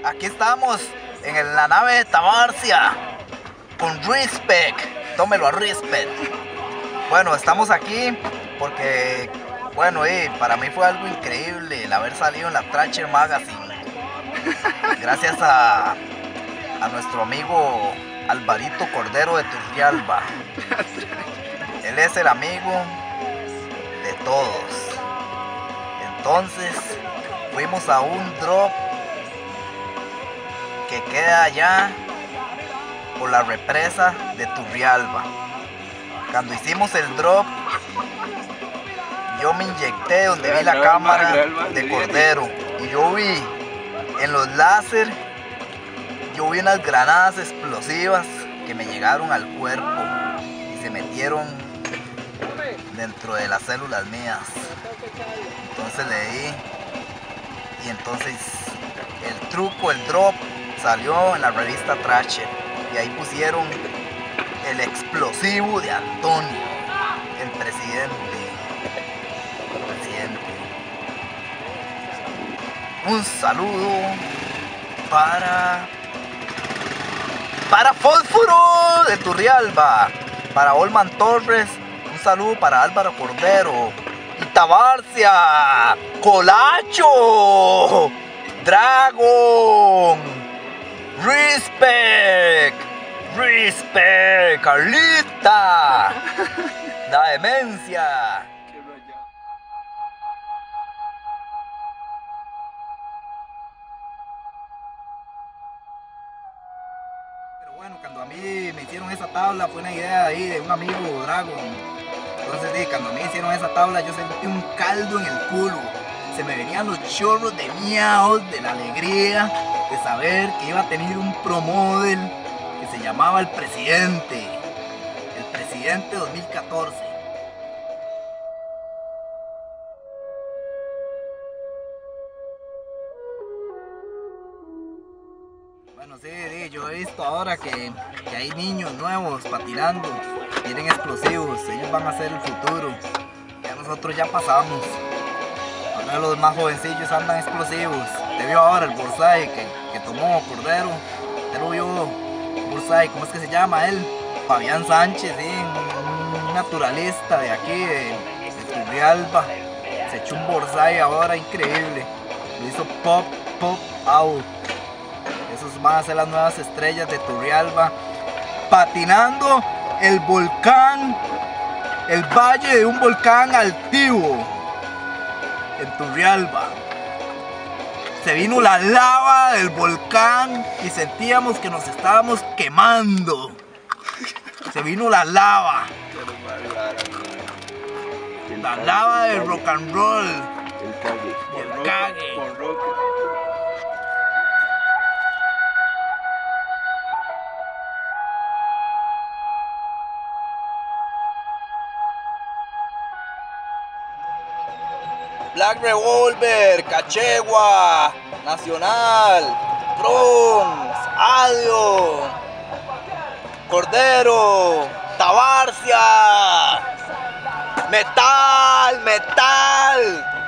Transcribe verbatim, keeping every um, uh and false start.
aquí estamos en la nave de Tabarcia con Respect. Tómelo a Respect. Bueno, estamos aquí porque, bueno, eh, para mí fue algo increíble el haber salido en la Thrasher Magazine. Gracias a, a nuestro amigo Alvarito Cordero de Turrialba. Él es el amigo de todos. Entonces fuimos a un drop que queda allá por la represa de Turrialba. Cuando hicimos el drop, yo me inyecté donde vi la cámara de Cordero y yo vi en los láser, yo vi unas granadas explosivas que me llegaron al cuerpo y se metieron dentro de las células mías. Entonces le di y entonces el truco, el drop salió en la revista Thrasher y ahí pusieron el explosivo de Antonio, el presidente. El presidente. Un saludo para para Fósforo de Turrialba, para Olman Torres, un saludo para Álvaro Cordero y Tabarcia, Colacho, Dragon, Respect, Respect, Carlita, la demencia. Pero bueno, cuando a mí me hicieron esa tabla fue una idea ahí de un amigo Dragon. Entonces sí, cuando a mí hicieron esa tabla yo sentí un caldo en el culo. Se me venían los chorros de miaos, de la alegría de saber que iba a tener un pro model que se llamaba El Presidente. El Presidente dos mil catorce. Bueno, sí, sí, yo he visto ahora que, que hay niños nuevos patinando, tienen explosivos, ellos van a ser el futuro. Ya nosotros ya pasamos. Ahora los más jovencillos andan explosivos. Te vio ahora el Borsay que, que tomó Cordero. Te lo vio Borsay, ¿cómo es que se llama él? Fabián Sánchez, sí, un, un naturalista de aquí, de, de Turrialba. Se echó un Borsay ahora increíble. Lo hizo pop, pop out. Esos van a ser las nuevas estrellas de Turrialba. Patinando el volcán, el valle de un volcán altivo en Turrialba. Se vino la lava del volcán y sentíamos que nos estábamos quemando. Se vino la lava. La lava del rock and roll. El cague. Y el cague. Con rock. Black Revolver, Cachegua, Nacional, Bronx, Adio, Cordero, Tabarcia, Metal, Metal.